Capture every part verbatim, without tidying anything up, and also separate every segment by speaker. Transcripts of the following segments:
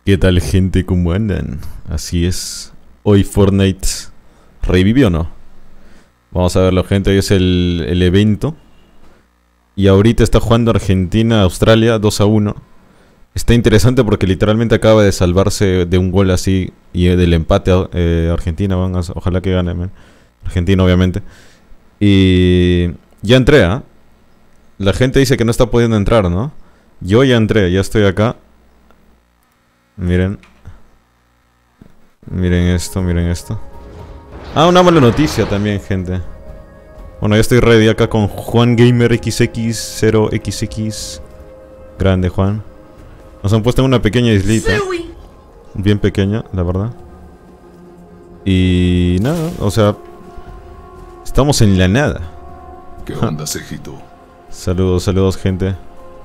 Speaker 1: ¿Qué tal, gente? ¿Cómo andan? Así es. Hoy Fortnite revivió, ¿no? Vamos a verlo, gente. Hoy es el, el evento. Y ahorita está jugando Argentina-Australia dos a uno. Está interesante porque literalmente acaba de salvarse de un gol así. Y del empate eh, Argentina. Van a, ojalá que gane, man. Argentina, obviamente. Y ya entré, ¿ah? ¿eh? La gente dice que no está pudiendo entrar, ¿no? Yo ya entré, ya estoy acá. Miren. Miren esto, miren esto. Ah, una mala noticia también, gente. Bueno, ya estoy ready acá con Juan Gamer equis equis cero equis equis. Grande, Juan. Nos han puesto en una pequeña islita. Bien pequeña, la verdad. Y nada, o sea, estamos en la nada.
Speaker 2: ¿Qué onda, Cejito?
Speaker 1: Saludos, saludos, gente.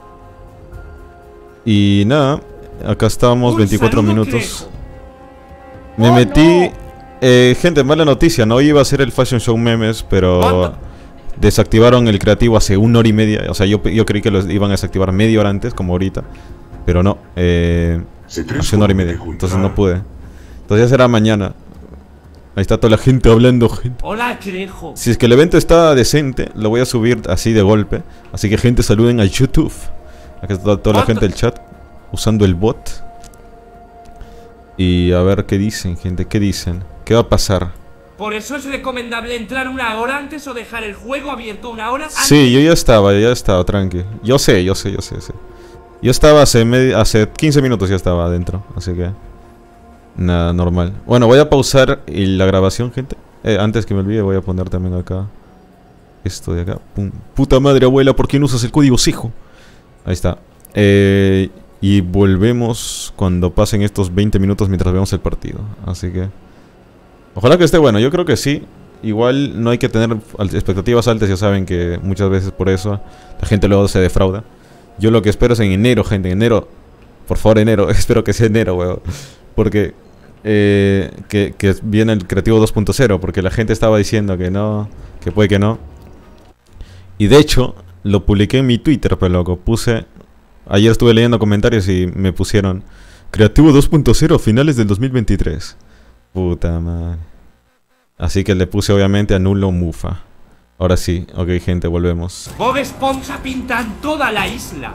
Speaker 1: Y nada, acá estamos, veinticuatro minutos. Me metí... Eh, gente, mala noticia, no iba a ser el Fashion Show Memes, pero desactivaron el creativo hace una hora y media. O sea, yo, yo creí que lo iban a desactivar media hora antes, como ahorita. Pero no, eh, hace una hora y media, entonces no pude. Entonces ya será mañana. Ahí está toda la gente hablando, gente.
Speaker 3: Hola, Crejo.
Speaker 1: Si es que el evento está decente, lo voy a subir así de golpe. Así que, gente, saluden a YouTube. Aquí está toda la gente del chat usando el bot. Y a ver qué dicen, gente, qué dicen. ¿Qué va a pasar?
Speaker 3: Por eso es recomendable entrar una hora antes o dejar el juego abierto una hora antes.
Speaker 1: Sí, yo ya estaba, ya estaba, tranqui. Yo sé, yo sé, yo sé, sé. Yo estaba hace, hace quince minutos, ya estaba adentro, así que... Nada, normal. Bueno, voy a pausar la grabación, gente. Eh, antes que me olvide, voy a poner también acá esto de acá. Pum. Puta madre, abuela, ¿por qué no usas el código Sijo? Ahí está. Eh, y volvemos cuando pasen estos veinte minutos mientras vemos el partido. Así que... Ojalá que esté bueno, yo creo que sí. Igual no hay que tener expectativas altas, ya saben que muchas veces por eso la gente luego se defrauda. Yo lo que espero es en enero, gente, en enero. Por favor, enero, espero que sea enero, weón. Porque... Eh, que, que viene el creativo dos punto cero, porque la gente estaba diciendo que no, que puede que no. Y de hecho, lo publiqué en mi Twitter, pero loco, puse... Ayer estuve leyendo comentarios y me pusieron creativo dos punto cero finales del dos mil veintitrés. Puta madre. Así que le puse obviamente a nulo Mufa. Ahora sí, ok, gente, volvemos.
Speaker 3: Bob Esponja pintan toda la isla.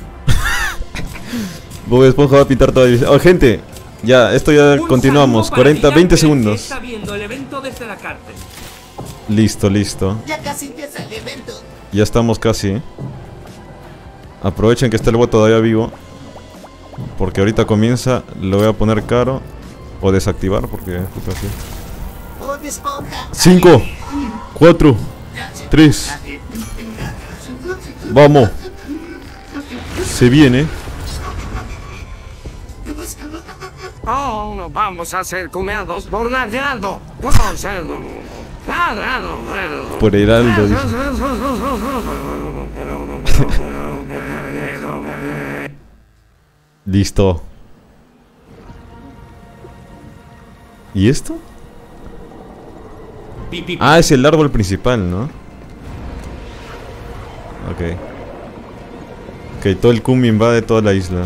Speaker 1: Bob Esponja va a pintar toda la isla. Oh, gente, ya, esto ya
Speaker 3: Un
Speaker 1: continuamos. cuarenta, veinte segundos.
Speaker 3: Está viendo el evento desde la cárcel.
Speaker 1: Listo, listo.
Speaker 4: Ya casi empieza el evento.
Speaker 1: Ya estamos casi. ¿eh? Aprovechen que está el bot todavía vivo. Porque ahorita comienza. Lo voy a poner caro. O desactivar porque puta así.
Speaker 4: Bob Esponja.
Speaker 1: cinco, cuatro, tres. Vamos. Se viene.
Speaker 5: Oh, no vamos a ser comidos por ladrado. Vamos a ser ladrado.
Speaker 1: Por Heraldo. Dice. Listo. ¿Y esto?
Speaker 3: Pi, pi, pi.
Speaker 1: Ah, es el árbol principal, ¿no? Ok. Ok, todo el Kumi invade toda la isla.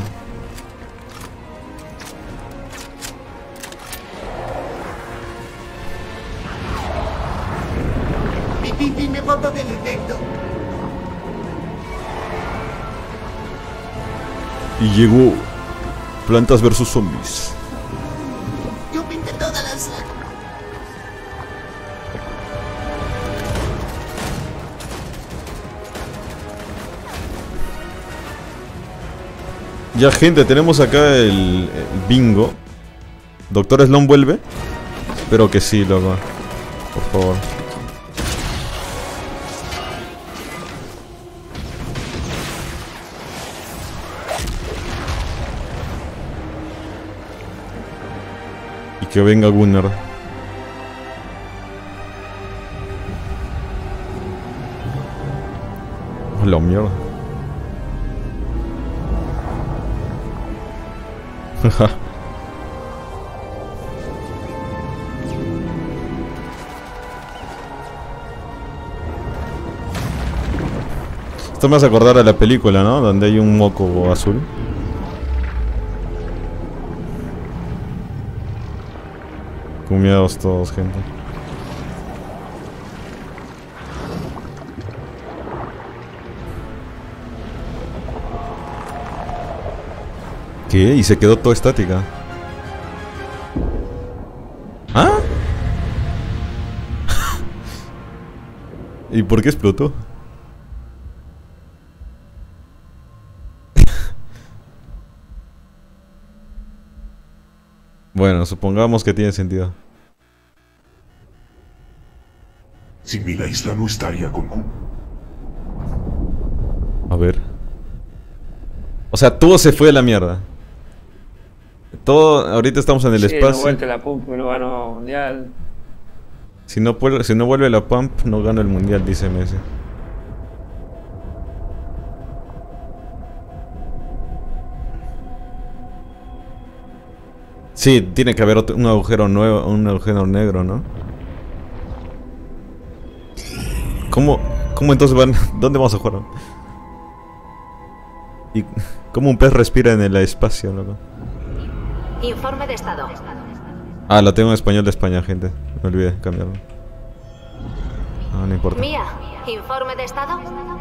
Speaker 4: Dime foto del evento.
Speaker 1: Y llegó Plantas versus Zombies.
Speaker 4: Yo pinté toda la sala.
Speaker 1: Ya, gente, tenemos acá el, el bingo. ¿Doctor Slone vuelve? Espero que sí, loco. Por favor. Y que venga Gunnar. Oh, la mierda. Esto me hace acordar a la película, ¿no? Donde hay un moco azul. Cumiados todos, gente. ¿Qué? Y se quedó toda estática. ¿Ah? ¿Y por qué explotó? Bueno, supongamos que tiene sentido.
Speaker 2: Sin mí la isla no estaría con Q.
Speaker 1: A ver. O sea, todo se fue a la mierda. Todo, ahorita estamos en el
Speaker 5: Sí,
Speaker 1: espacio.
Speaker 5: no vuelve la pump, no ganó mundial.
Speaker 1: Si no, vuelve, si no vuelve la pump, no gana el mundial, dice Messi. Sí, tiene que haber otro, un agujero nuevo, un agujero negro, ¿no? ¿Cómo, cómo entonces van? ¿Dónde vamos a jugar? ¿Y cómo un pez respira en el espacio, loco?
Speaker 6: Informe de estado.
Speaker 1: Ah, lo tengo en español de España, gente. Me olvidé cambiarlo. Ah, no importa.
Speaker 6: Mía, informe de estado.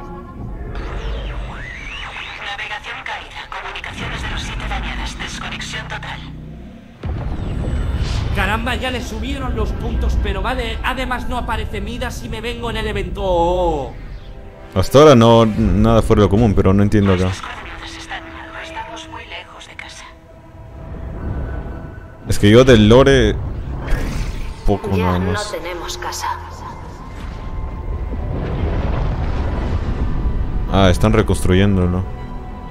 Speaker 7: Navegación caída. Comunicaciones de los siete dañadas. Desconexión total.
Speaker 3: Caramba, ya le subieron los puntos, pero vale, además no aparece Midas si me vengo en el evento. Oh.
Speaker 1: Hasta ahora no, nada fuera de lo común, pero no entiendo acá.
Speaker 7: Nuestras coordenadas están mal. Estamos muy lejos de casa.
Speaker 1: Es que yo del lore... Poco
Speaker 6: Ya
Speaker 1: nada
Speaker 6: no
Speaker 1: más.
Speaker 6: tenemos casa.
Speaker 1: Ah, están reconstruyendo, ¿no?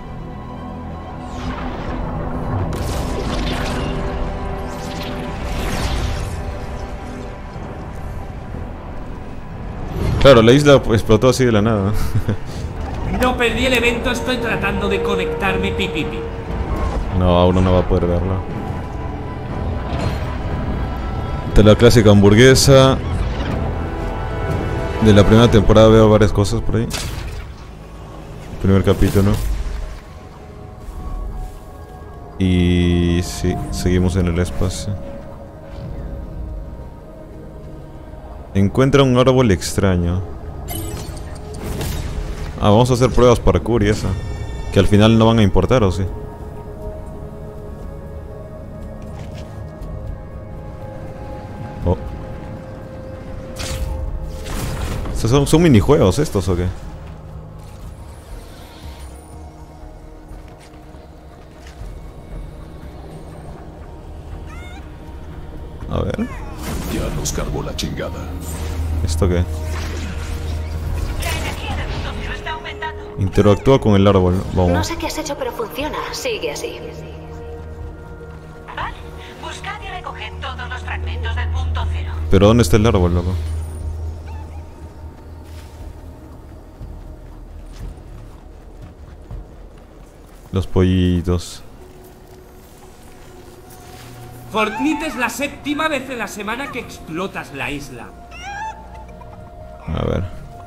Speaker 1: Claro, la isla explotó así de la nada.
Speaker 3: No perdí el evento, estoy tratando de conectarme, pipipi.
Speaker 1: No, aún no va a poder verlo. De la clásica hamburguesa. De la primera temporada veo varias cosas por ahí. Primer capítulo. Y sí, seguimos en el espacio. Encuentra un árbol extraño. Ah, vamos a hacer pruebas parkour y eso. Que al final no van a importar, ¿o sí? Oh. ¿Son, son minijuegos estos o qué? A ver.
Speaker 2: Ya nos cargó la chingada.
Speaker 1: ¿Esto qué?
Speaker 7: La energía del punto cero está aumentando.
Speaker 1: Interactúa con el árbol. Vamos.
Speaker 6: No sé qué has hecho, pero funciona. Sigue así.
Speaker 7: Vale. Buscad y recoged todos los fragmentos del punto cero.
Speaker 1: Pero ¿dónde está el árbol, loco? Los pollitos.
Speaker 3: Fortnite es la séptima vez en la semana que explotas la isla.
Speaker 1: A ver.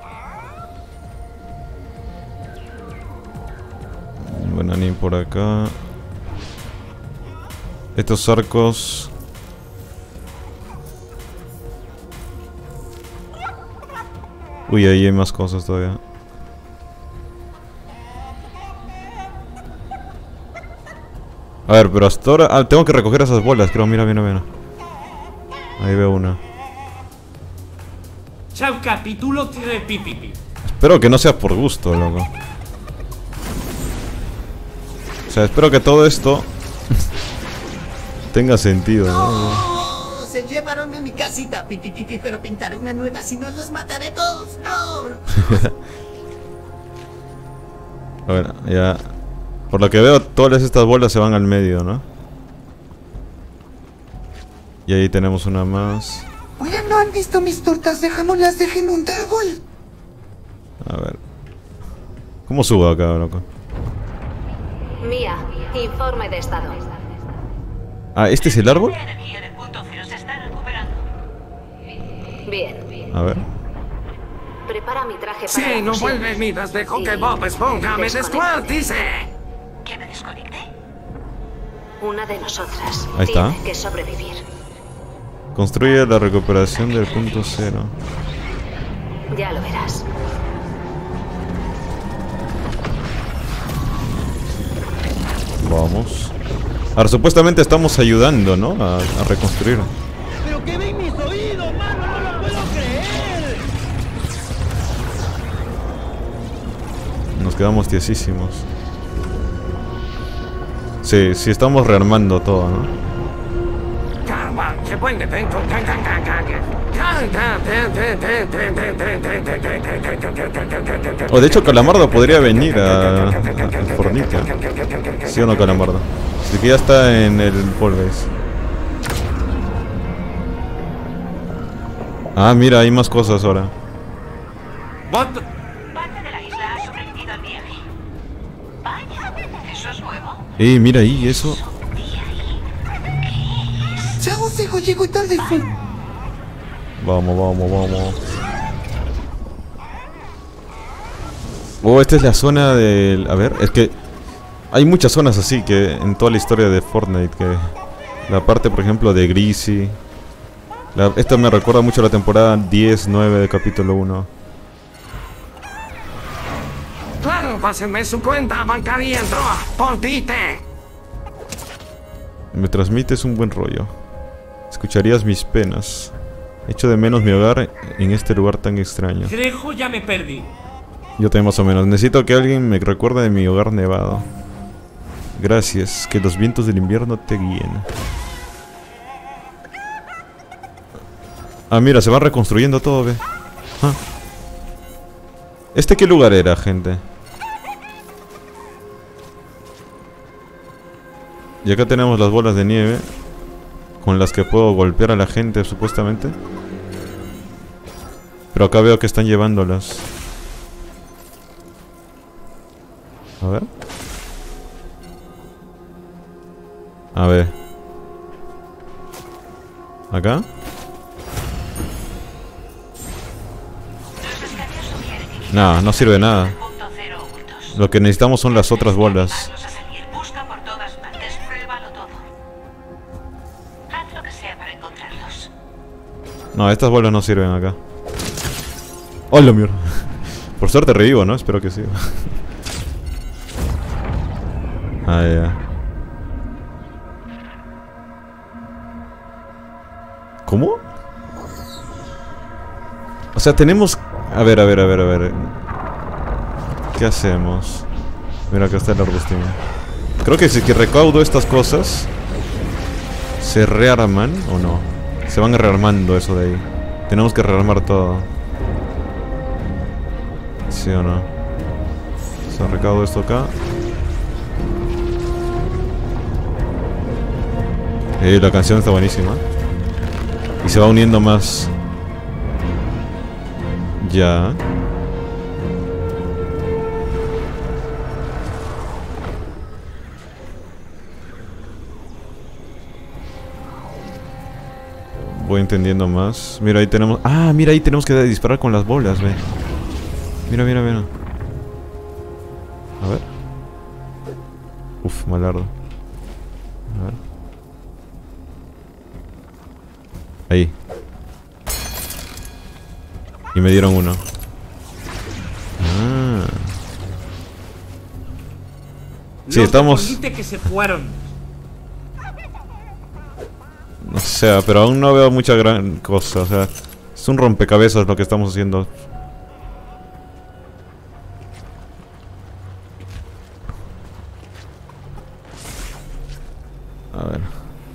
Speaker 1: Bananín por acá. Estos arcos. Uy, ahí hay más cosas todavía. A ver, pero hasta ahora... Ah, tengo que recoger esas bolas, creo. Mira, mira, mira. Ahí veo una.
Speaker 3: Chao, capítulo tres, pipipi.
Speaker 1: Espero que no sea por gusto, loco. O sea, espero que todo esto... tenga sentido, ¿no?
Speaker 4: ¡Oh! Se llevaron a mi casita, pipipipi, pero pintaré una nueva, si no los mataré todos. ¡No!
Speaker 1: Bueno, ya... Por lo que veo, todas estas bolas se van al medio, ¿no? Y ahí tenemos una más.
Speaker 4: Oigan, ¿no han visto mis tortas de jamón? Las dejé en un árbol.
Speaker 1: A ver. ¿Cómo subo acá, loco?
Speaker 6: Mía, informe de estado.
Speaker 1: Ah, ¿este es el árbol?
Speaker 7: La energía del punto cero se está recuperando.
Speaker 6: Bien.
Speaker 1: A ver.
Speaker 6: Prepara mi traje para
Speaker 5: Sí,
Speaker 6: la
Speaker 5: no
Speaker 6: fusión.
Speaker 5: vuelve Midas, dejó
Speaker 6: Sí.
Speaker 5: que Bob Esponja me descuartice.
Speaker 7: ¿Que me desconecte?
Speaker 6: Una de nosotras
Speaker 1: Ahí está.
Speaker 6: tiene que sobrevivir.
Speaker 1: Construye la recuperación del punto cero.
Speaker 6: Ya lo verás.
Speaker 1: Vamos. Ahora, supuestamente estamos ayudando, ¿no? A, a reconstruir.
Speaker 8: ¡Pero que ven mis oídos, mano! ¡No lo puedo creer!
Speaker 1: Nos quedamos tiesísimos. Sí, sí, estamos rearmando todo, ¿no? O oh, de hecho Calamardo podría venir a, a, a Fornica. ¿Sí o no, Calamardo? Así que ya está en el Polvez. Ah, mira, hay más cosas ahora.
Speaker 3: What?
Speaker 7: Parte de la isla ha sobrevivido al viaje. Vaya, eso es nuevo.
Speaker 1: Eh, mira ahí, eso.
Speaker 4: Chao, hijo, llego tarde.
Speaker 1: Vamos, vamos, vamos. Oh, esta es la zona del... A ver, es que hay muchas zonas así que en toda la historia de Fortnite. Que la parte, por ejemplo, de Greasy. La, esta me recuerda mucho a la temporada diez nueve de capítulo uno.
Speaker 5: Claro, pásenme su cuenta bancaria en Droa, por Tite.
Speaker 1: Me transmites un buen rollo. Escucharías mis penas. Echo de menos mi hogar en este lugar tan extraño.
Speaker 3: Crejo, ya me perdí.
Speaker 1: Yo también más o menos. Necesito que alguien me recuerde de mi hogar nevado. Gracias. Que los vientos del invierno te guíen. Ah, mira, se va reconstruyendo todo, ve. Ah. ¿Este qué lugar era, gente? Y acá tenemos las bolas de nieve con las que puedo golpear a la gente, supuestamente. Pero acá veo que están llevándolas. A ver. A ver. ¿Acá? No, no sirve de nada. Lo que necesitamos son las otras bolas.
Speaker 7: Busca por todas partes, pruébalo todo. Haz lo que sea para encontrarlos.
Speaker 1: No, estas bolas no sirven acá. ¡Hola, mierda! Por suerte revivo, ¿no? Espero que sí. Ah, ya. ¿Cómo? O sea, tenemos... A ver, a ver, a ver, a ver. ¿Qué hacemos? Mira, acá está el arbustín. Creo que si que recaudo estas cosas, ¿se rearman o no? Se van rearmando eso de ahí. Tenemos que rearmar todo. ¿Sí o no? O sea, recaudo esto acá. Eh, la canción está buenísima. Y se va uniendo más. Ya. Voy entendiendo más. Mira, ahí tenemos... Ah, mira, ahí tenemos que disparar con las bolas, ve. Mira, mira, mira. A ver. Uf, malardo. A ver. Ahí. Y me dieron uno. Ah. Sí,
Speaker 3: Los
Speaker 1: estamos...
Speaker 3: de Fornite que se fueron.
Speaker 1: O sea, pero aún no veo mucha gran cosa. O sea, es un rompecabezas lo que estamos haciendo. A ver.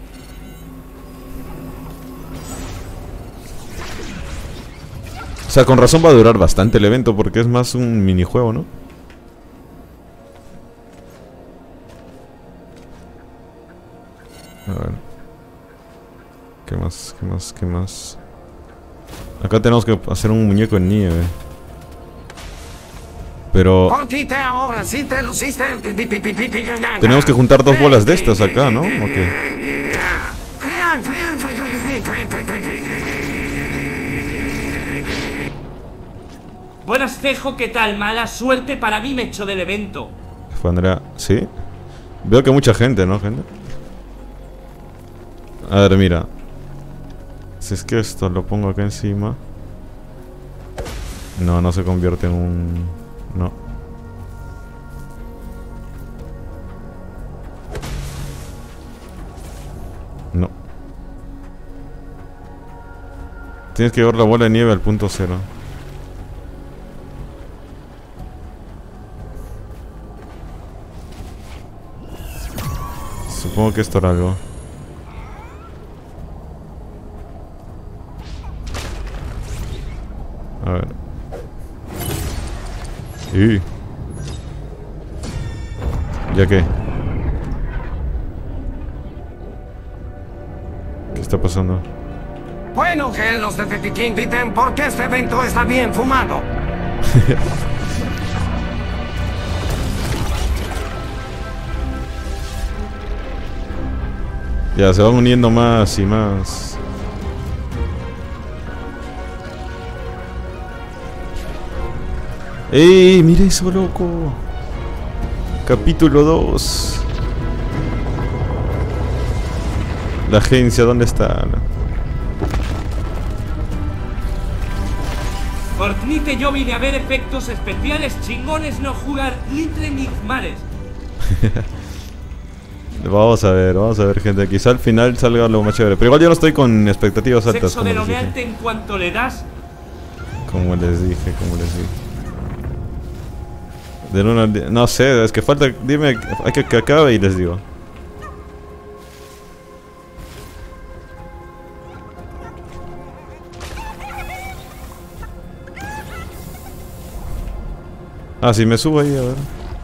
Speaker 1: O sea, con razón va a durar bastante el evento porque es más un minijuego, ¿no? A ver. ¿Qué más? ¿Qué más? ¿Qué más? Acá tenemos que hacer un muñeco en nieve. Pero... tenemos que juntar dos bolas de estas acá, ¿no? ¿O qué?
Speaker 3: Buenas, Cejo, ¿qué tal? Mala suerte para mí, me echo del evento.
Speaker 1: Fue Andrea... ¿Sí? Veo que mucha gente, ¿no, gente? A ver, mira. Si es que esto lo pongo acá encima. No, no se convierte en un... No. No. Tienes que llevar la bola de nieve al punto cero. Supongo que esto era algo. A ver. Y... ¿Ya qué? ¿Qué está pasando?
Speaker 5: Bueno, que los de Tetik inviten porque este evento está bien fumado.
Speaker 1: Ya, se van uniendo más y más. ¡Ey! ¡Mira eso, loco! Capítulo dos. La agencia, ¿dónde está?
Speaker 3: Fortnite, yo vine a ver efectos especiales chingones, no jugar Little Nigmares.
Speaker 1: Vamos a ver, vamos a ver, gente. Quizá al final salga lo más chévere. Pero igual yo no estoy con expectativas altas.
Speaker 3: Sexo merodeante en cuanto le das.
Speaker 1: Como les dije, como les dije. De uno al diez. No sé, es que falta. Dime, hay que que acabe y les digo. Ah, si me subo ahí, a ver.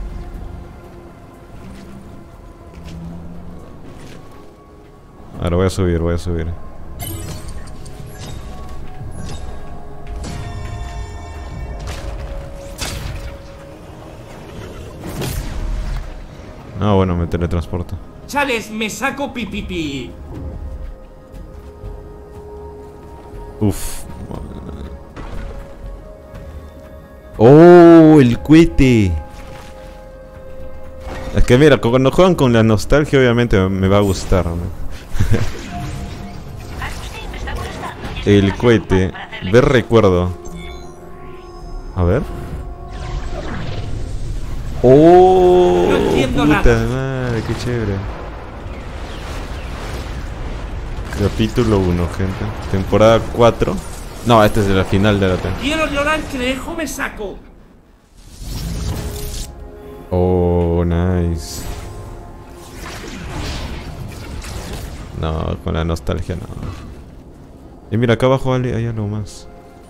Speaker 1: Ahora voy a subir, voy a subir. Ah, bueno, me teletransporto.
Speaker 3: Chales, me saco pipipi.
Speaker 1: Uf. ¡Oh! El cohete. Es que mira, cuando juegan con la nostalgia obviamente me va a gustar, ¿no? El cohete. Ver recuerdo. A ver. ¡Oh!
Speaker 3: No entiendo
Speaker 1: puta
Speaker 3: nada.
Speaker 1: madre, qué chévere. Capítulo uno, gente. Temporada cuatro. No, este es de la final de la temporada.
Speaker 3: Quiero llorar, crejo, me saco.
Speaker 1: Oh, nice. No, con la nostalgia no. Y mira, acá abajo hay, hay algo más.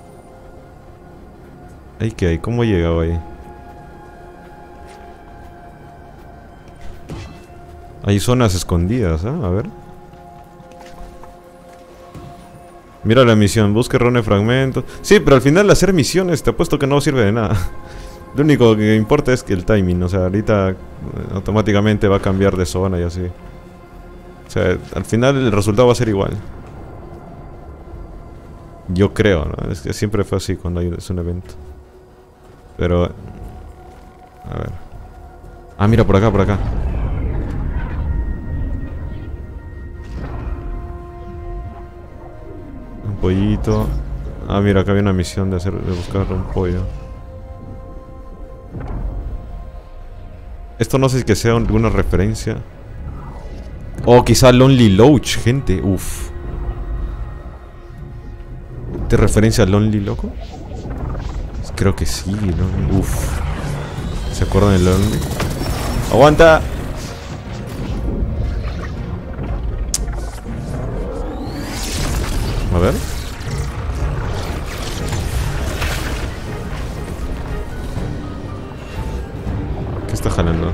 Speaker 1: ¿Ahí qué hay? ¿Cómo he llegado ahí? Hay zonas escondidas, ¿eh? A ver. Mira la misión, busque rone fragmentos. Sí, pero al final hacer misiones te apuesto que no sirve de nada. Lo único que importa es que el timing, o sea, ahorita eh, automáticamente va a cambiar de zona y así. O sea, al final el resultado va a ser igual. Yo creo, ¿no? Es que siempre fue así cuando hay es un evento. Pero... A ver. Ah, mira, por acá, por acá. Un pollito. Ah, mira, acá había una misión de hacer, de buscar un pollo. Esto no sé si que sea alguna referencia. Oh, quizá Lonely Loach, gente. Uff. ¿Te referencia a Lonely Loco? Creo que sí, ¿no? Uff. ¿Se acuerdan de Lonely? ¡Aguanta! A ver. ¿Qué está jalando?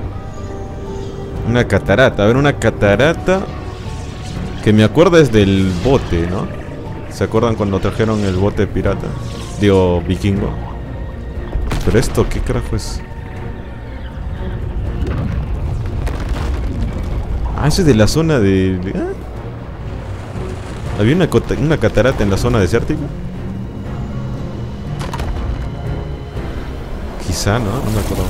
Speaker 1: Una catarata. A ver, una catarata que me acuerdo es del bote, ¿no? ¿Se acuerdan cuando trajeron el bote pirata? Digo, vikingo. ¿Pero esto qué carajo es? Ah, eso es de la zona de... de ¿eh? ¿Había una, una catarata en la zona desértica? Quizá, ¿no? No me acuerdo.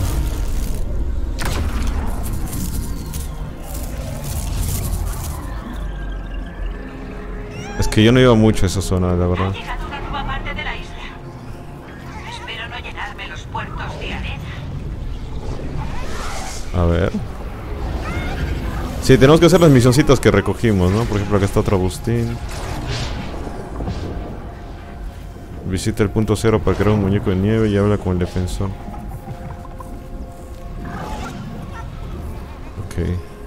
Speaker 1: Es Que yo no iba mucho a esa zona, la verdad.
Speaker 7: Ha llegado una nueva parte de la isla. Espero no llenarme los puertos de arena.
Speaker 1: A ver. Sí, tenemos que hacer las misioncitas que recogimos, ¿no? Por ejemplo, acá está otro Agustín. Visita el punto cero para crear un muñeco de nieve y habla con el defensor. Ok.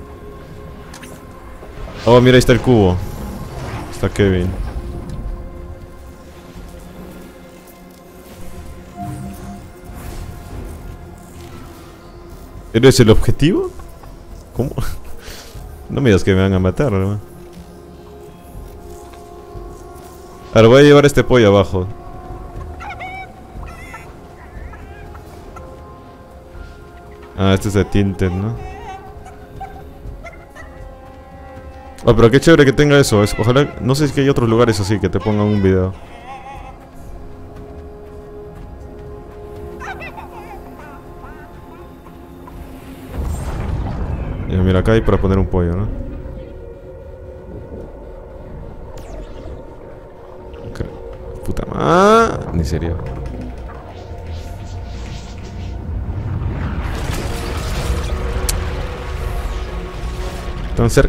Speaker 1: Oh, mira, ahí está el cubo. Está Kevin. ¿Eres el objetivo? ¿Cómo? No me digas que me van a matar, ¿no? Ahora voy a llevar este pollo abajo. Ah, este es de Tinted, ¿no? Oh, pero qué chévere que tenga eso. Es, ojalá, no sé si hay otros lugares así que te pongan un video. Ya, mira, acá hay para poner un pollo, ¿no? Okay. Puta madre. Ni serio. Tan cerca.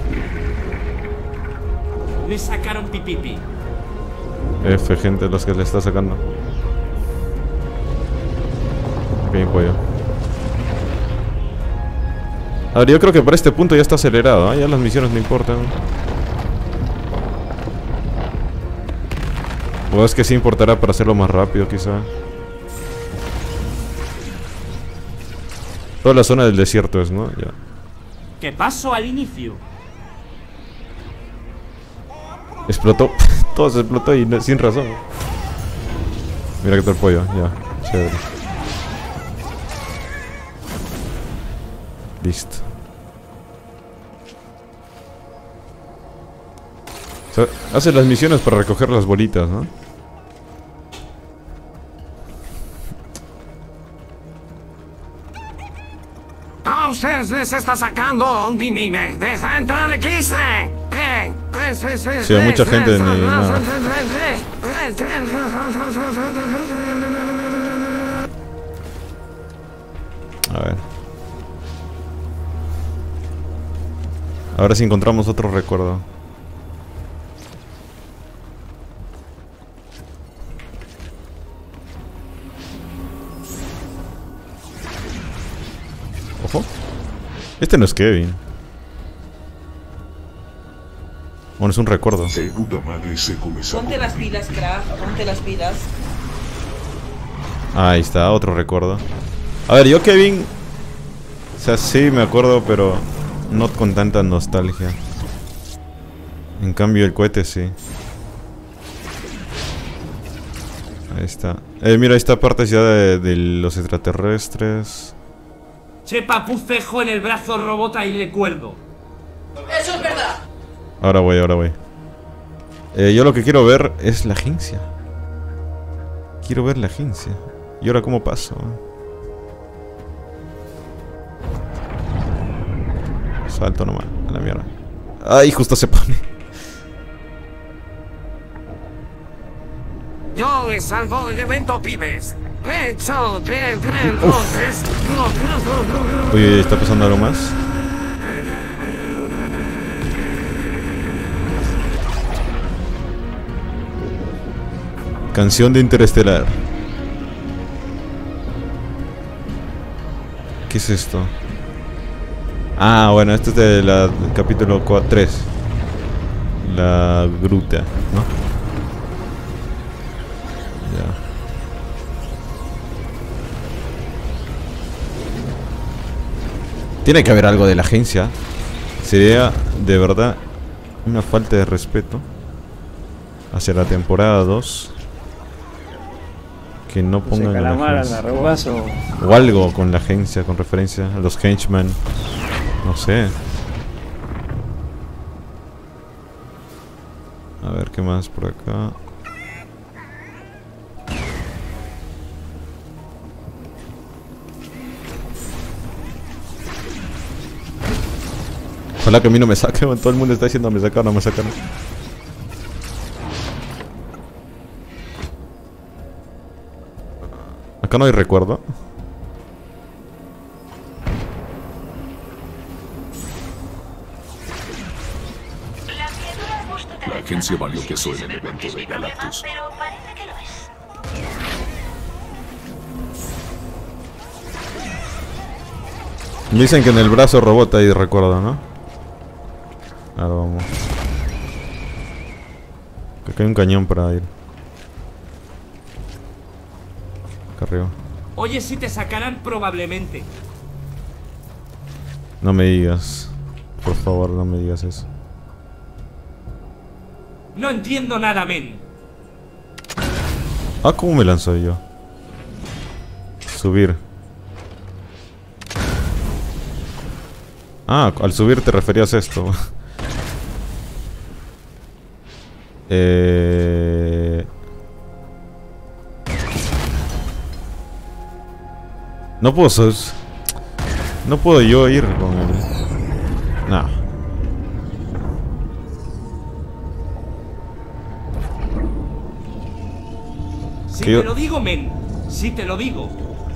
Speaker 3: Le sacaron pipipi.
Speaker 1: F, gente, los que le está sacando. Bien, pollo. A ver, yo creo que para este punto ya está acelerado, ¿eh? Ya las misiones no importan. O es que sí importará para hacerlo más rápido, quizá. Toda la zona del desierto es, ¿no? Ya.
Speaker 3: ¿Qué pasó al inicio?
Speaker 1: Explotó. Todo se explotó y no, sin razón. Mira que tal pollo, ya. Chévere. Listo. O sea, hace las misiones para recoger las bolitas, ¿no?
Speaker 5: A ustedes les está sacando ni ni me deja entrar aquí. Eh,
Speaker 1: Sí, hay mucha gente ni nada. A ver. Ahora sí encontramos otro recuerdo. Ojo. Este no es Kevin. Bueno, es un recuerdo.
Speaker 2: De puta madre se comenzó.
Speaker 9: Ponte las pilas, crack. Ponte las pilas.
Speaker 1: Ahí está, otro recuerdo. A ver, yo Kevin... O sea, sí me acuerdo, pero... no con tanta nostalgia. En cambio el cohete sí. Ahí está. Eh, mira, esta parte ya de, de los extraterrestres.
Speaker 3: Chepa, pucejo en el brazo robota y recuerdo.
Speaker 9: Eso es verdad.
Speaker 1: Ahora voy, ahora voy. Eh, yo lo que quiero ver es la agencia. Quiero ver la agencia. ¿Y ahora cómo paso? Salto nomás, a la mierda. Ay, justo se pone.
Speaker 5: Yo les salvo el evento, pibes. Hecho, bien, bien, entonces.
Speaker 1: Uy, ¿está pasando algo más? Canción de Interestelar. ¿Qué es esto? Ah, bueno, este es de la, del capítulo tres. La gruta, ¿no? Ya. Tiene que haber algo de la agencia. Sería de verdad una falta de respeto hacia la temporada dos que no pongan a la agencia. O algo con la agencia, con referencia a los henchmen. No sé. A ver, ¿qué más por acá? Ojalá que a mí no me saquen. Todo el mundo está diciendo me sacaron, me sacaron. Acá no hay recuerdo.
Speaker 2: La agencia valió que soy el evento de Galactus.
Speaker 7: Pero parece que lo es.
Speaker 1: Dicen que en el brazo robot hay recuerdo, ¿no? Ahora vamos. Que acá hay un cañón para ir. Acá arriba.
Speaker 3: Oye, si te sacarán probablemente.
Speaker 1: No me digas. Por favor, no me digas eso.
Speaker 3: No entiendo nada, men.
Speaker 1: Ah, ¿cómo me lanzo yo? Subir. Ah, al subir te referías a esto. eh... No puedo... sos- No puedo yo ir con él. Nah.
Speaker 3: Si
Speaker 1: Que yo-
Speaker 3: te lo digo, men. Si te lo digo.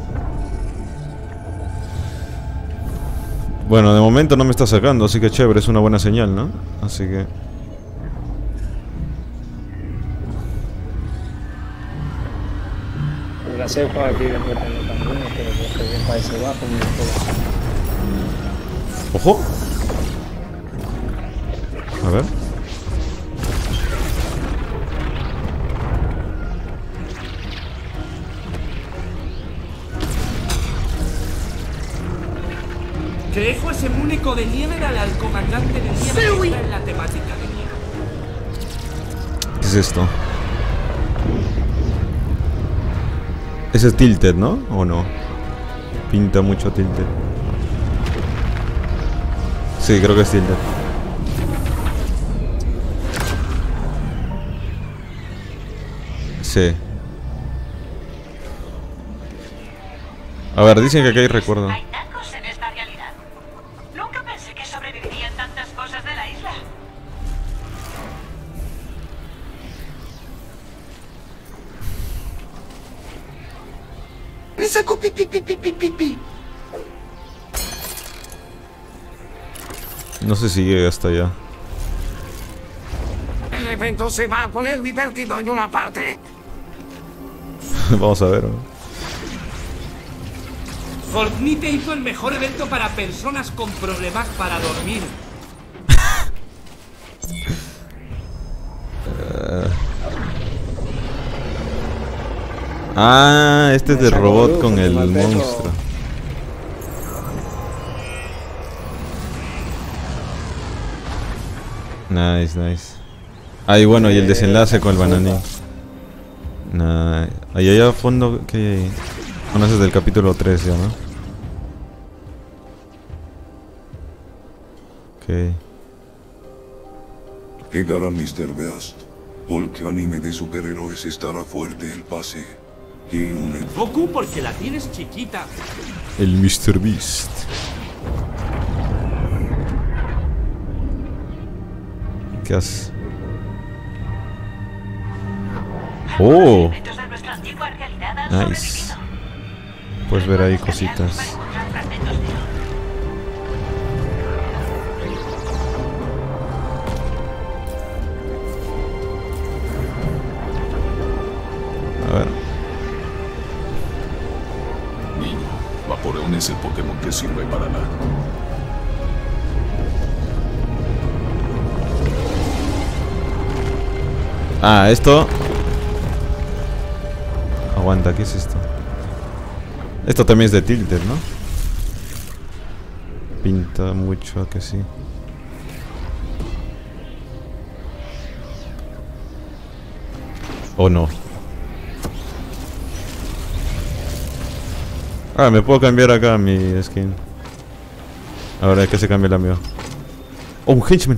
Speaker 1: Bueno, de momento no me está sacando, así que chévere, es una buena señal, ¿no? Así que...
Speaker 10: La cepa aquí después tengo también, pero que bien para ese bajo y todo.
Speaker 1: ¡Ojo! A ver.
Speaker 3: Que dejo ese múnico de nieve al, al comandante de nieve que está en la temática de nieve.
Speaker 1: ¿Qué es esto? Ese es Tilted, ¿no? ¿O no? Pinta mucho Tilted. Sí, creo que es Tilted. Sí. A ver, dicen que aquí hay recuerdo.
Speaker 7: Hay tacos en esta realidad. Nunca pensé que sobrevivirían tantas cosas de la isla.
Speaker 4: Me saco pi pi pi pi pi pi pi.
Speaker 1: No sé si llega hasta allá.
Speaker 5: El evento se va a poner divertido en una parte.
Speaker 1: Vamos a ver. ¿No?
Speaker 3: Fortnite hizo el mejor evento para personas con problemas para dormir.
Speaker 1: Ah, este es del robot con el monstruo. Nice, nice. Ah, y bueno, y el desenlace con el bananín. Nah, ahí allá a fondo, ¿qué hay ahí? Bueno, ese es del capítulo tres ya, ¿no? Ok.
Speaker 2: Llegará mister Beast. Porque anime de superhéroes estará fuerte el pase. Y un...
Speaker 3: Goku porque la tienes chiquita.
Speaker 1: El mister Beast. ¿Qué haces? Oh,
Speaker 7: Eventos de nuestra antigua realidad han
Speaker 1: nice.
Speaker 7: sobrevivido.
Speaker 1: Puedes ver ahí cositas. A ver.
Speaker 2: Niño, Vaporeon es el Pokémon que sirve para la...
Speaker 1: Ah, esto. Aguanta, ¿qué es esto? Esto también es de Tilted, ¿no? Pinta mucho a que sí. ¿O no? Ah, me puedo cambiar acá mi skin. Ahora que se cambie la mía. Oh, un henchman.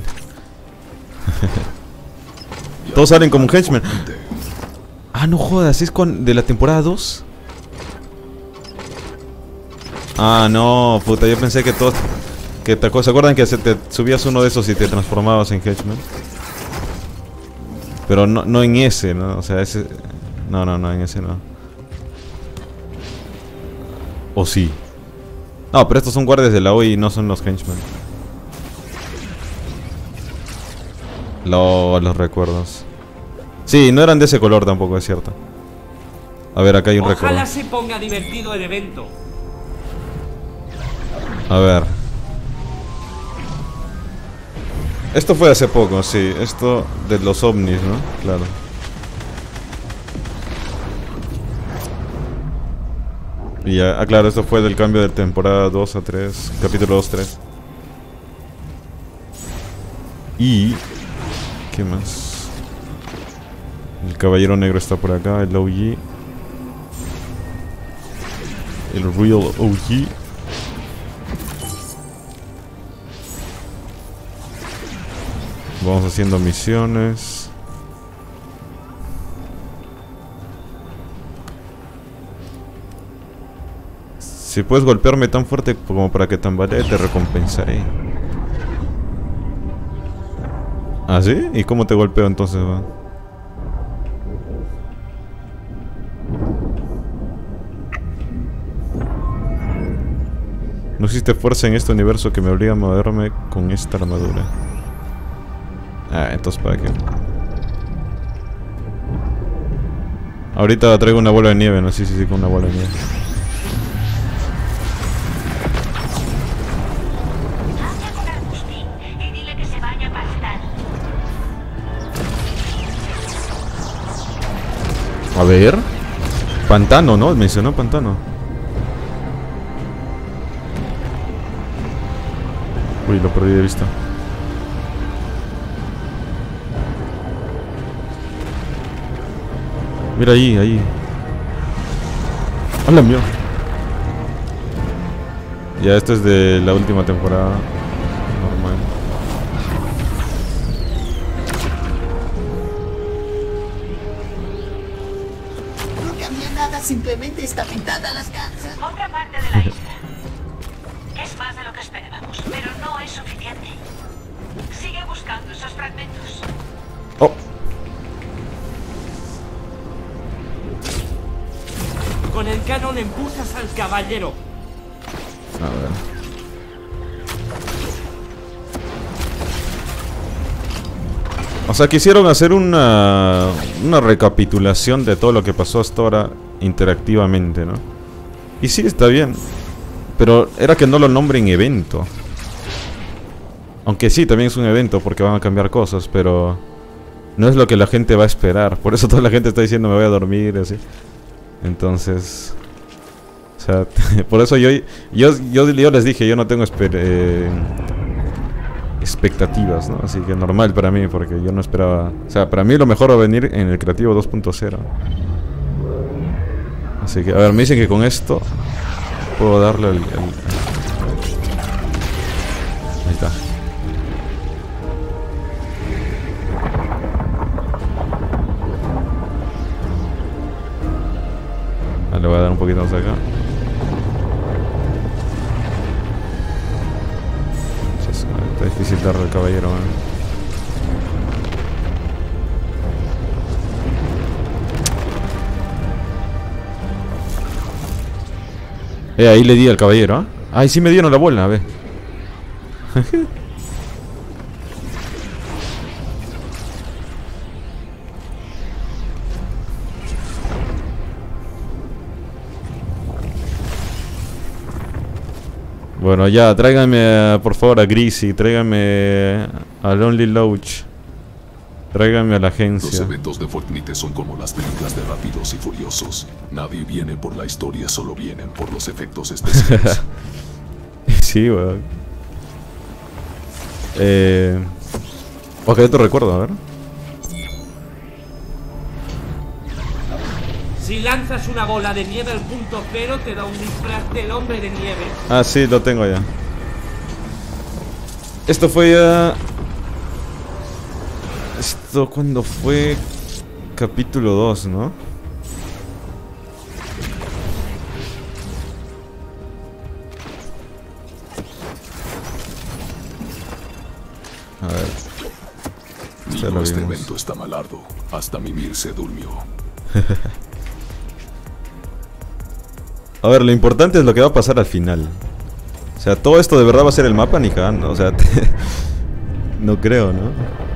Speaker 1: Todos salen como un henchman. Ah, no jodas, es con de la temporada dos. Ah, no, puta, yo pensé que todos que te, ¿se acuerdan que se te subías uno de esos y te transformabas en henchman? Pero no, no en ese, ¿no? O sea, ese... No, no, no, en ese no. ¿O sí? No, pero estos son guardias de la O I, no son los henchmen. Lo, los recuerdos. Sí, no eran de ese color tampoco, es cierto. A ver, acá hay un recuerdo.
Speaker 3: Ojalá se ponga divertido el evento.
Speaker 1: A ver. Esto fue hace poco, sí. Esto de los ovnis, ¿no? Claro. Y ya, ah, claro, esto fue del cambio de temporada dos a tres. Capítulo dos tres. Y... ¿qué más? El caballero negro está por acá, el O G. El Real O G. Vamos haciendo misiones. Si puedes golpearme tan fuerte como para que tambalee, te recompensaré. ¿Ah, sí? ¿Y cómo te golpeo entonces, va? No existe fuerza en este universo que me obligue a moverme con esta armadura. Ah, entonces ¿para qué? Ahorita traigo una bola de nieve, ¿no? Sí, sí, sí, con una bola de nieve. A ver. Pantano, ¿no? Mencionó pantano. Uy, lo perdí de vista. Mira ahí, ahí. ¡Hola, mío! Ya, esto es de la última temporada. Normal.
Speaker 4: No cambia nada, simplemente está pintada las casas.
Speaker 7: Otra parte de la isla. Es más de lo que esperábamos, pero no es suficiente. Sigue buscando esos fragmentos.
Speaker 1: Oh.
Speaker 3: Con el canon empujas al caballero.
Speaker 1: A ver. O sea, quisieron hacer una una recapitulación de todo lo que pasó hasta ahora interactivamente, ¿no? Y sí, está bien. Pero era que no lo nombren evento. Aunque sí, también es un evento porque van a cambiar cosas, pero no es lo que la gente va a esperar. Por eso toda la gente está diciendo me voy a dormir, así. Entonces, o sea, por eso yo yo, yo yo les dije, yo no tengo esper eh, expectativas, ¿no? Así que normal para mí, porque yo no esperaba. O sea, para mí lo mejor va a venir en el creativo dos punto cero. Así que, a ver, me dicen que con esto puedo darle el, el... Ahí está. Ah, le voy a dar un poquito más acá. Está difícil darle al caballero, ¿eh? Eh, ahí le di al caballero, ¿eh? Ay, sí me dieron la bola, a ver. Bueno, ya, tráiganme a, por favor a Greasy, tráiganme a Lonely Loach. Tráiganme a la agencia.
Speaker 11: Los eventos de Fortnite son como las películas de Rápidos y Furiosos. Nadie viene por la historia, solo vienen por los efectos especiales.
Speaker 1: Sí, weón. Eh... Ok, te recuerdo, a ver.
Speaker 3: Si lanzas una bola de nieve al punto cero, te da un disfraz del hombre de nieve.
Speaker 1: Ah, sí, lo tengo ya. Esto fue ya... Esto cuando fue... Capítulo dos, ¿no? A ver. Ya lo
Speaker 11: este
Speaker 1: vimos.
Speaker 11: evento está malardo. Hasta Mimir se durmió.
Speaker 1: A ver, lo importante es lo que va a pasar al final. O sea, todo esto de verdad va a ser el mapa, ni cagando. O sea, te... no creo, ¿no?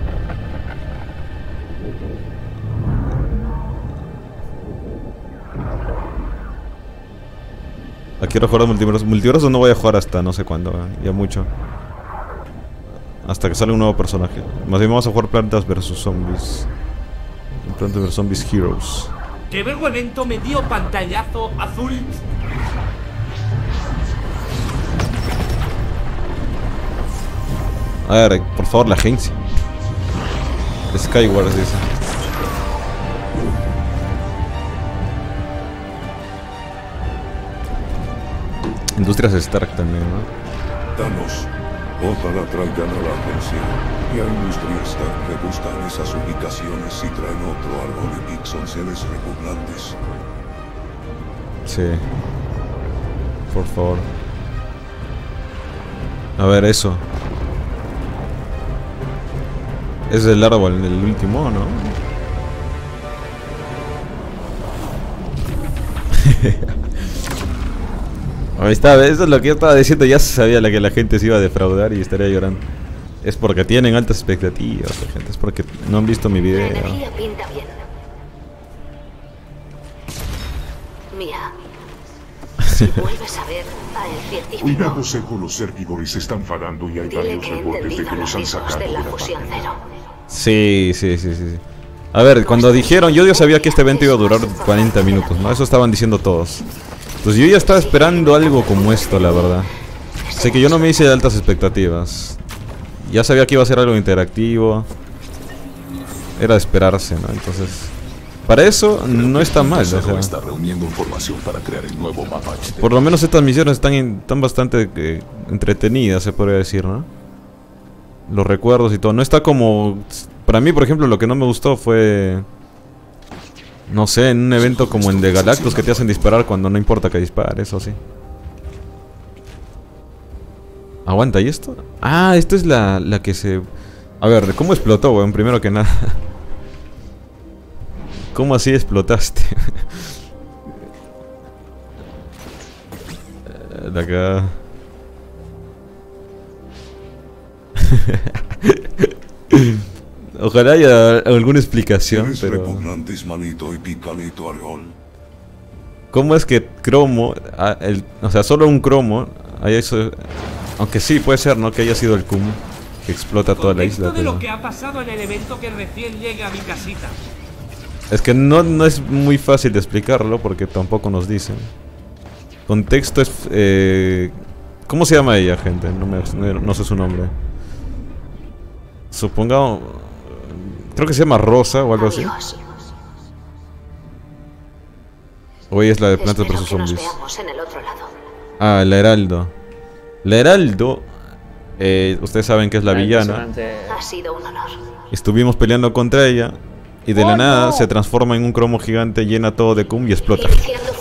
Speaker 1: ¿A qué hora jugar multiverso? Multiverso no voy a jugar hasta no sé cuándo, ¿eh? Ya mucho. Hasta que sale un nuevo personaje. Más bien vamos a jugar Plantas versus Zombies. Plantas versus Zombies Heroes.
Speaker 3: ¡Qué vergo evento me dio pantallazo azul!
Speaker 1: A ver, por favor, la agencia. Skywars dice. Industrias Stark también, ¿no?
Speaker 2: Thanos, ojalá traigan a la agencia. Y a Industria Stark le gustan esas ubicaciones y traen otro árbol de Big son seres repugnantes.
Speaker 1: Sí. Por favor. A ver, eso. Es el árbol, el último, ¿no? Ahí está, eso es lo que yo estaba diciendo. Ya se sabía la que la gente se iba a defraudar y estaría llorando. Es porque tienen altas expectativas, gente. Es porque no han visto mi video.
Speaker 6: La energía pinta bien. Mira. Si vuelves a ver a el científico,
Speaker 11: Cuidado, Seco, los herbívoros se están enfadando y hay
Speaker 6: dile
Speaker 11: varios
Speaker 6: que he
Speaker 11: reportes de
Speaker 6: entendido
Speaker 11: que
Speaker 6: los
Speaker 11: los han
Speaker 6: ritmos
Speaker 11: sacado
Speaker 6: de
Speaker 11: de
Speaker 6: la
Speaker 11: la
Speaker 6: fusión
Speaker 11: página.
Speaker 6: cero.
Speaker 1: Sí, sí, sí, sí. A ver, cuando dijeron, yo ya sabía que este evento iba a durar cuarenta minutos, ¿no? Eso estaban diciendo todos. Pues yo ya estaba esperando algo como esto, la verdad. Sé que yo no me hice de altas expectativas. Ya sabía que iba a ser algo interactivo. Era de esperarse, ¿no? Entonces, para eso no está mal, o sea.
Speaker 11: Está reuniendo información para crear el nuevo mapa.
Speaker 1: Por lo menos estas misiones están, están bastante eh, entretenidas, se podría decir, ¿no? Los recuerdos y todo. No está como... Para mí, por ejemplo, lo que no me gustó fue... No sé, en un evento como el de Galactus que te hacen disparar cuando no importa que dispares, o sí. Aguanta, ¿y esto? Ah, esto es la, la que se... A ver, ¿cómo explotó, weón? Primero que nada. ¿Cómo así explotaste? De acá... Ojalá haya alguna explicación,
Speaker 2: Eres
Speaker 1: pero...
Speaker 2: repugnantes, manito y picalito algón.
Speaker 1: ¿Cómo es que cromo, ah, el, o sea, solo un cromo haya hecho... Aunque sí, puede ser, ¿no? Que haya sido el Q M que explota toda la isla.
Speaker 3: Esto de
Speaker 1: Pero...
Speaker 3: lo que ha pasado en el evento que recién llega a mi casita.
Speaker 1: Es que no, no es muy fácil de explicarlo porque tampoco nos dicen. Contexto es... Eh, ¿Cómo se llama ella, gente? No, me, no, no sé su nombre. Supongamos... Creo que se llama Rosa o algo así. O ella es la de Plantas versus Zombies. Ah, la Heraldo. La Heraldo, eh, ustedes saben que es la villana.
Speaker 6: Ha sido un honor.
Speaker 1: Estuvimos peleando contra ella y de la nada se transforma en un cromo gigante, llena todo de cum y explota.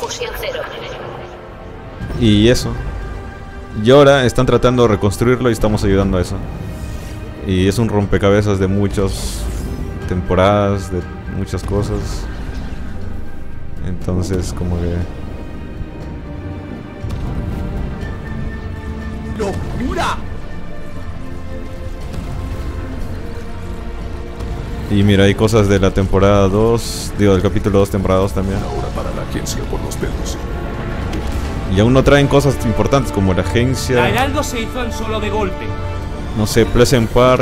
Speaker 1: Y eso. Y ahora están tratando de reconstruirlo y estamos ayudando a eso. Y es un rompecabezas de muchas temporadas, de muchas cosas. Entonces, como que...
Speaker 8: ¡Locura!
Speaker 1: Y mira, hay cosas de la temporada dos, digo, del capítulo dos, temporada dos también.
Speaker 11: Ahora para la agencia por los pelos.
Speaker 1: Y aún no traen cosas importantes como la agencia.
Speaker 3: La Heraldo se hizo en solo de golpe.
Speaker 1: No sé, Pleasant Park,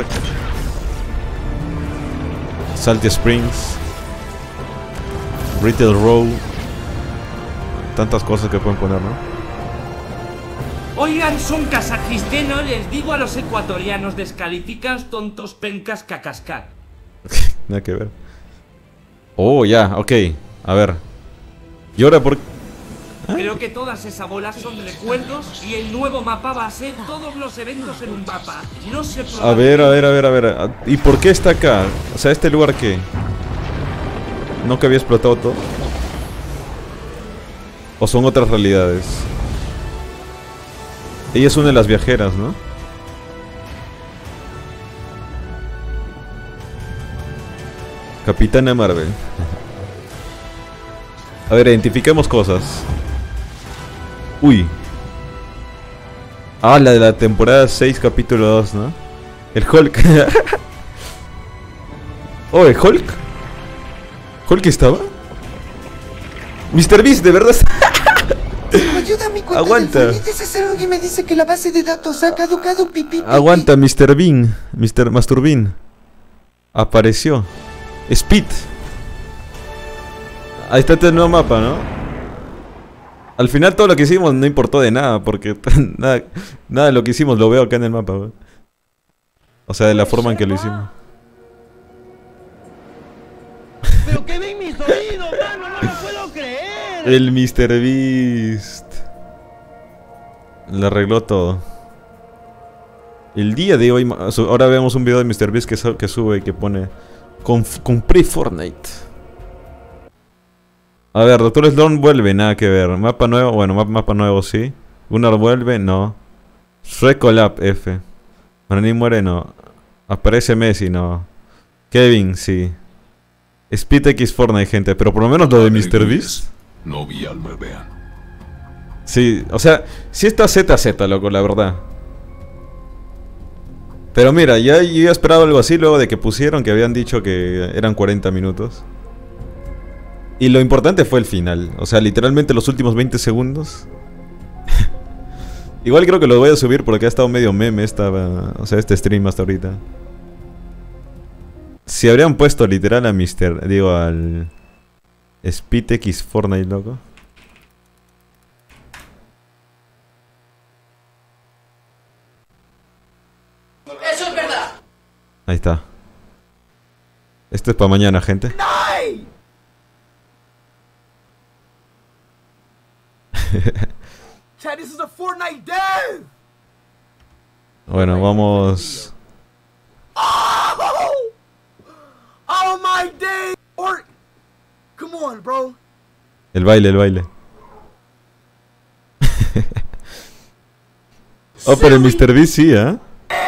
Speaker 1: Salty Springs, Retail Row. Tantas cosas que pueden poner, ¿no?
Speaker 3: Oigan, son casacristenos, les digo a los ecuatorianos descalificas, tontos, pencas, cacascar.
Speaker 1: Nada que ver. Oh, ya, ok. A ver. ¿Y ahora por qué?
Speaker 3: Creo que todas esas bolas son recuerdos y el nuevo mapa va a ser todos los eventos en un mapa. No se
Speaker 1: A ver, a ver, a ver, a ver. ¿Y por qué está acá? O sea, ¿este lugar qué? ¿No que había explotado todo? ¿O son otras realidades? Ella es una de las viajeras, ¿no? Capitana Marvel. A ver, identifiquemos cosas. Uy. Ah, la de la temporada seis, capítulo dos, ¿no? El Hulk. Oh, ¿el Hulk? ¿Hulk estaba? mister Beast, de verdad.
Speaker 4: Ayúdame con
Speaker 1: Aguanta.
Speaker 4: Y me dice que la base de datos ha caducado, pipi.
Speaker 1: Aguanta, mister Bean. mister Masturbin. Apareció. Speed. Ahí está el nuevo mapa, ¿no? Al final todo lo que hicimos no importó de nada, porque nada, nada de lo que hicimos lo veo acá en el mapa, güey. O sea, de la forma en que lo hicimos.
Speaker 8: Pero que ven mis oídos, mano, no lo puedo creer.
Speaker 1: El mister Beast. Le arregló todo. El día de hoy, ahora vemos un video de mister Beast que, que sube y que pone: compré Fortnite. A ver, Doctor Sloan vuelve, nada que ver. Mapa nuevo, bueno, mapa, mapa nuevo sí. Gunnar vuelve, no. Recolab, F. Maraní muere, no. Aparece Messi, no. Kevin, sí. Speed X Fortnite, gente, pero por lo menos lo de mister Beast.
Speaker 11: No vi al Mervean.
Speaker 1: Sí, o sea, sí está Z Z, loco, la verdad. Pero mira, ya yo ya esperaba algo así luego de que pusieron que habían dicho que eran cuarenta minutos. Y lo importante fue el final, o sea, literalmente los últimos veinte segundos. Igual creo que lo voy a subir porque ha estado medio meme esta, o sea, este stream hasta ahorita. Si habrían puesto literal a mister Digo, al Speed X Fortnite, loco.
Speaker 9: Eso es verdad.
Speaker 1: Ahí está. Esto es para mañana, gente.
Speaker 8: Chad, this is a Fortnite dev.
Speaker 1: Bueno, vamos.
Speaker 8: Oh, oh my day. Or, come on, bro.
Speaker 1: El baile, el baile. Oh, pero el mister Beast sí, ¿eh?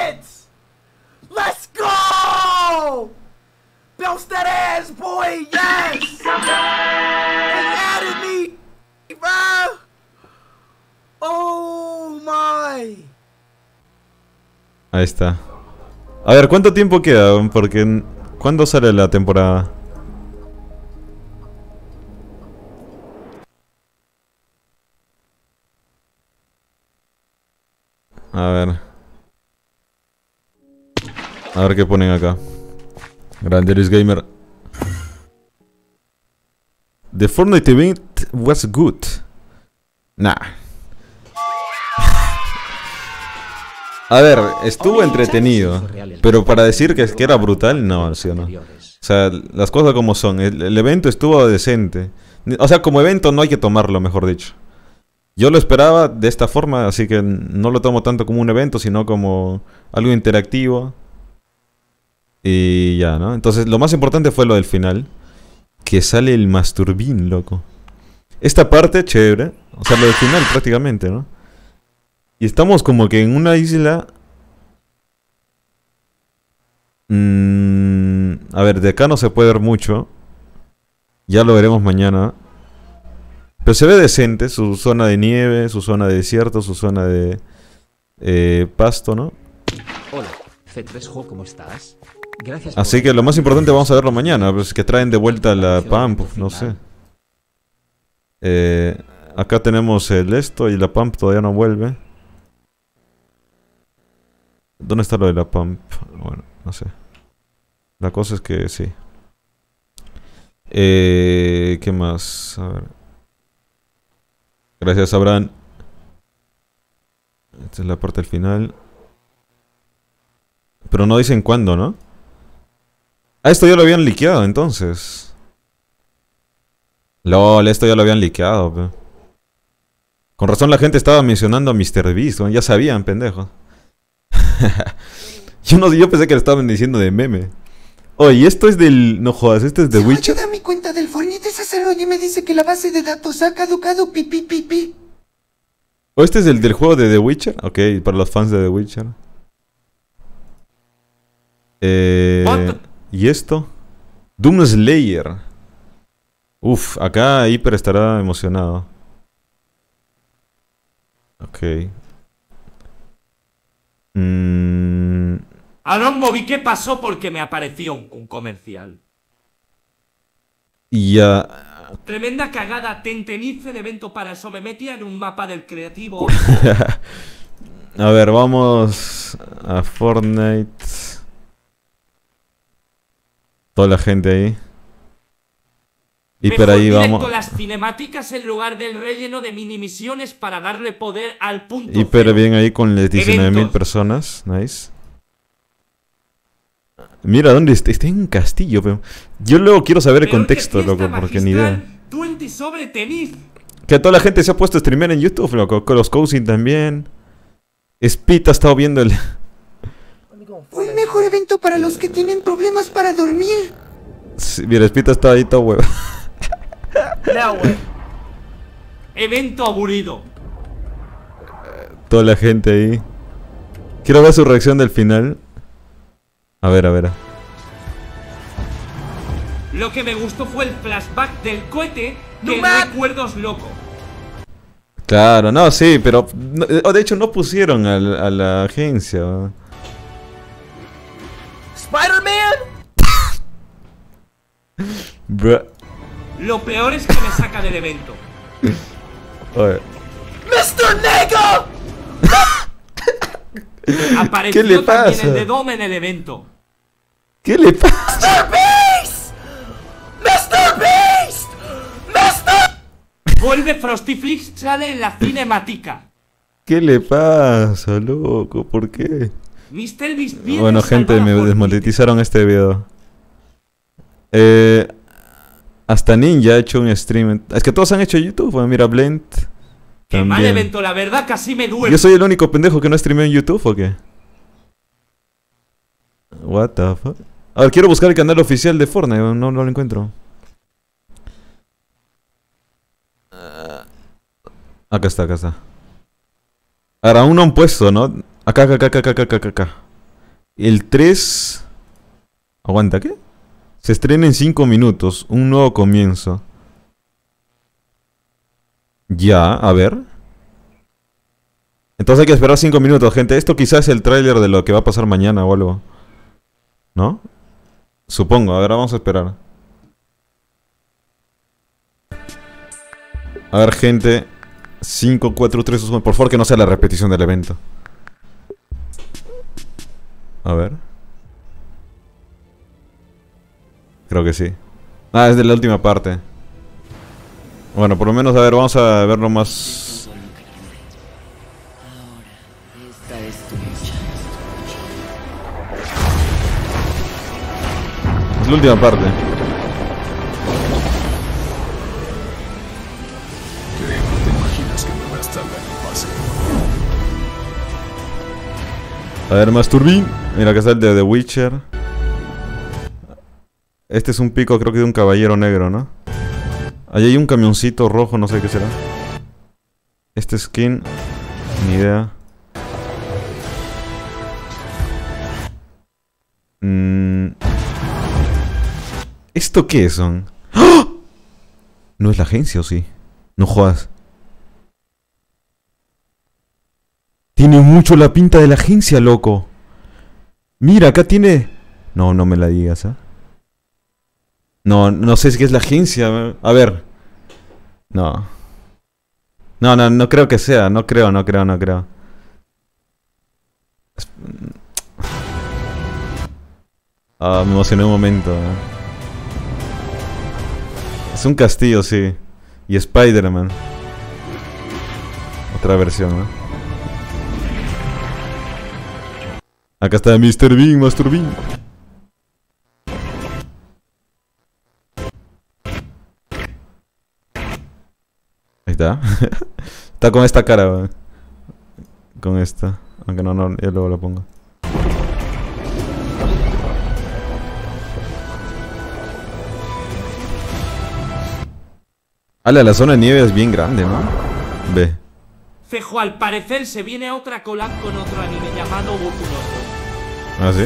Speaker 8: Let's go. Bounce that ass, boy. Yes. They added me, bro. Oh my.
Speaker 1: Ahí está. A ver, ¿cuánto tiempo queda? Porque ¿cuándo sale la temporada? A ver. A ver qué ponen acá. Granderis Gamer. The Fortnite event was good. Nah. A ver, estuvo entretenido, pero para decir que, que era brutal, no, ¿sí o no? O sea, las cosas como son. El, el evento estuvo decente. O sea, como evento no hay que tomarlo, mejor dicho. Yo lo esperaba de esta forma, así que no lo tomo tanto como un evento, sino como algo interactivo. Y ya, ¿no? Entonces, lo más importante fue lo del final. Que sale el Masturbin, loco. Esta parte, chévere. O sea, lo del final prácticamente, ¿no? Y estamos como que en una isla. Mm, a ver, de acá no se puede ver mucho. Ya lo veremos mañana. Pero se ve decente. Su zona de nieve, su zona de desierto, su zona de eh, pasto, ¿no?
Speaker 12: Hola, C tres J, ¿cómo estás? Gracias.
Speaker 1: Así que lo más importante vamos a verlo mañana. Pues que traen de vuelta la Pump, no sé. Eh, acá tenemos el esto y la Pump todavía no vuelve. ¿Dónde está lo de la Pump? Bueno, no sé. La cosa es que sí. Eh, ¿Qué más? A ver. Gracias, Abraham. Esta es la parte del final. Pero no dicen cuándo, ¿no? Ah, esto ya lo habían liqueado entonces. LOL, esto ya lo habían liqueado, pe. Con razón la gente estaba mencionando a mister Beast, ¿no? Ya sabían, pendejos. yo, no, yo pensé que le estaban diciendo de meme. Oye, esto es del... No jodas, esto es de Witcher.
Speaker 4: Ayuda a mi cuenta del Fortnite sacerdote y me dice que la base de datos ha caducado, pipi, pipi.
Speaker 1: ¿O este es el del juego de The Witcher? Ok, para los fans de The Witcher. Eh... ¿Y esto? Doom Slayer. Uf, acá Hyper estará emocionado. Ok. Mm.
Speaker 3: Aaron Bobby, ¿qué pasó? Porque me apareció un, un comercial.
Speaker 1: Y ya.
Speaker 3: Tremenda cagada, Tentenice el evento para eso. Me metía en un mapa del creativo.
Speaker 1: A ver, vamos a Fortnite. Toda la gente ahí. Y por ahí vamos.
Speaker 3: Las cinemáticas en lugar del relleno de mini misiones para darle poder al punto.
Speaker 1: Y pero bien ahí con las diecinueve mil personas. Nice. Mira, ¿dónde está? Está en un castillo, pero yo luego quiero saber el contexto, loco, porque ni idea.
Speaker 3: veinte sobre tenis.
Speaker 1: Que toda la gente se ha puesto a streamear en YouTube, loco. Con los Cousin también. Speed ha estado viendo el...
Speaker 4: Fue el mejor evento para los que tienen problemas para dormir.
Speaker 1: Sí, mira, Speed ha estado ahí todo huevo.
Speaker 3: No, wey. Evento aburrido.
Speaker 1: Toda la gente ahí. Quiero ver su reacción del final. A ver, a ver.
Speaker 3: Lo que me gustó fue el flashback del cohete. Que
Speaker 8: No, man.
Speaker 3: recuerdos loco.
Speaker 1: Claro, no, sí, pero... no, de hecho no pusieron a la, a la agencia.
Speaker 8: Spider-Man.
Speaker 1: Bruh.
Speaker 3: Lo peor es que me saca del evento.
Speaker 1: Oye.
Speaker 8: mister Nega.
Speaker 3: Apareció
Speaker 1: ¿Qué le
Speaker 3: también
Speaker 1: pasa?
Speaker 3: el de Dome en el evento.
Speaker 1: ¿Qué le pasa?
Speaker 8: mister Beast. mister Beast. mister
Speaker 3: Vuelve Frosty-Flix, sale en la cinemática.
Speaker 1: ¿Qué le pasa, loco? ¿Por qué?
Speaker 3: mister Beast viene
Speaker 1: Bueno, gente, me
Speaker 3: salvada por
Speaker 1: desmonetizaron este video. Eh, hasta Ninja ha hecho un stream. Es que todos han hecho YouTube. Bueno, mira, Blend.
Speaker 3: Qué mal
Speaker 1: También.
Speaker 3: evento, la verdad casi me duele.
Speaker 1: ¿Yo soy el único pendejo que no streameo en YouTube o qué? What the fuck? A ver, quiero buscar el canal oficial de Fortnite. No, no lo encuentro. Uh, acá está, acá está. Ahora, aún no han puesto, ¿no? Acá, acá, acá, acá, acá, acá, acá. El tres... Aguanta, ¿qué? Se estrena en cinco minutos. Un nuevo comienzo. Ya, a ver. Entonces hay que esperar cinco minutos, gente. Esto quizás es el tráiler de lo que va a pasar mañana o algo. ¿No? Supongo. A ver, vamos a esperar. A ver, gente. cinco, cuatro, tres, dos, uno. Por favor, que no sea la repetición del evento. A ver. Creo que sí. Ah, es de la última parte. Bueno, por lo menos, a ver, vamos a verlo más. Es la última parte.
Speaker 11: ¿Qué? ¿Te imaginas que me va a estar en pase?
Speaker 1: A ver, más turbín. Mira, acá está el de The Witcher. Este es un pico, creo que de un caballero negro, ¿no? Ahí hay un camioncito rojo, no sé qué será. Este skin, ni idea. Mm. ¿Esto qué son? ¡Ah! ¿No es la agencia o sí? No jodas. Tiene mucho la pinta de la agencia, loco. Mira, acá tiene... No, no me la digas, ¿eh? No, no sé si es la agencia. A ver. No. No, no, no creo que sea. No creo, no creo, no creo. Ah, me emocioné un momento. ¿eh? Es un castillo, sí. Y Spider-Man. Otra versión, ¿no? Acá está mister Bean, Master Bean. Ahí está. Está con esta cara, ¿verdad? Con esta. Aunque no, no, yo luego la pongo. Ala, la zona de nieve es bien grande, ¿no? Ve.
Speaker 3: Fejo, al parecer se viene otra collab con otro anime llamado Boku no
Speaker 1: ¿Ah, sí?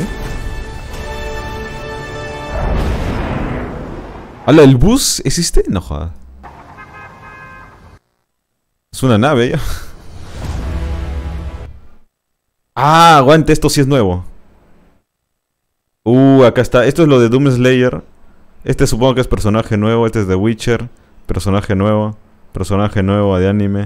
Speaker 1: Ala, ¿el bus existe? No jodas. Es una nave ya. Ah, aguante, esto sí es nuevo. Uh, acá está. Esto es lo de Doom Slayer. Este supongo que es personaje nuevo. Este es de Witcher. Personaje nuevo. Personaje nuevo de anime.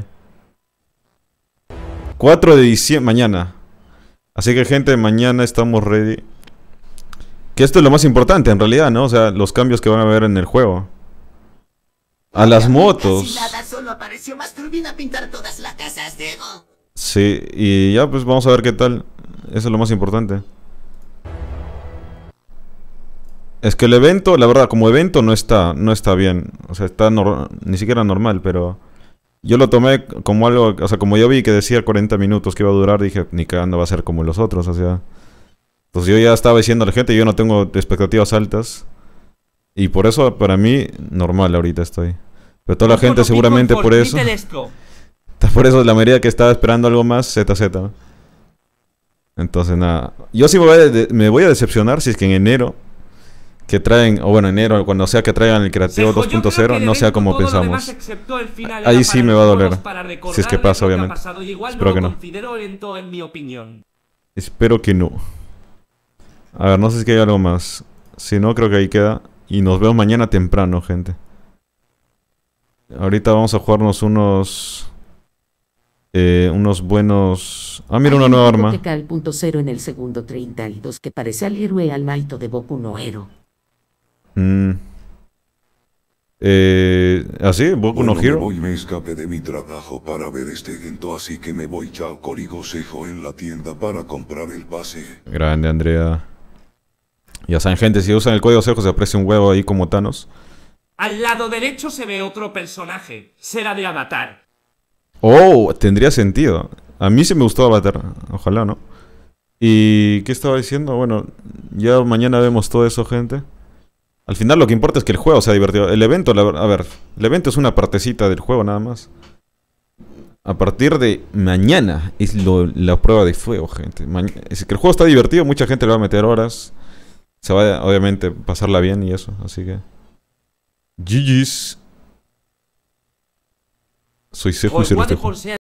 Speaker 1: cuatro de diciembre. Mañana. Así que gente, mañana estamos ready. Que esto es lo más importante en realidad, ¿no? O sea, los cambios que van a haber en el juego. A las motos.
Speaker 4: Casi nada, solo apareció más turbina a pintar todas las casas de...
Speaker 1: Sí, y ya pues vamos a ver qué tal. Eso es lo más importante. Es que el evento, la verdad, como evento no está, no está bien. O sea, está no, ni siquiera normal, pero... Yo lo tomé como algo, o sea, como yo vi que decía cuarenta minutos que iba a durar, dije, ni cagando va a ser como los otros, o sea... Entonces yo ya estaba diciendo a la gente, yo no tengo expectativas altas. Y por eso, para mí, normal ahorita estoy. Pero toda la gente seguramente por eso... Por eso la mayoría que estaba esperando algo más, Z Z. Entonces nada. Yo sí me voy, a de me voy a decepcionar si es que en enero... Que traen, o bueno, enero, cuando sea que traigan el creativo dos punto cero, no sea como pensamos. Ahí sí me va a doler. Si es que pasa, obviamente. Espero que no. Espero que no. A ver, no sé si es que hay algo más. Si no, creo que ahí queda. Y nos vemos mañana temprano, gente. Ahorita vamos a jugarnos unos... Eh, unos buenos... Ah, mira, una nueva arma.
Speaker 13: El punto cero en el segundo treinta y dos que parece al héroe al maito de Boku no Hero.
Speaker 1: Mm. Eh, ¿Así? ¿Boku
Speaker 2: bueno,
Speaker 1: no Hero?
Speaker 2: Hoy me escapé de mi trabajo para ver este evento, así que me voy ya al Corigosejo en la tienda para comprar el pase.
Speaker 1: Grande, Andrea. Ya saben, gente, si usan el código Sejo se aprecia un huevo ahí como Thanos.
Speaker 3: Al lado derecho se ve otro personaje. Será de Avatar.
Speaker 1: Oh, tendría sentido. A mí sí me gustó Avatar. Ojalá, ¿no? ¿Y qué estaba diciendo? Bueno, ya mañana vemos todo eso, gente. Al final lo que importa es que el juego sea divertido. El evento, la, a ver, el evento es una partecita del juego nada más. A partir de mañana es lo, la prueba de fuego, gente. Maña es que el juego está divertido, mucha gente le va a meter horas. Se va a, obviamente, pasarla bien y eso, así que... G G's. Soy Sejo y se los dejo.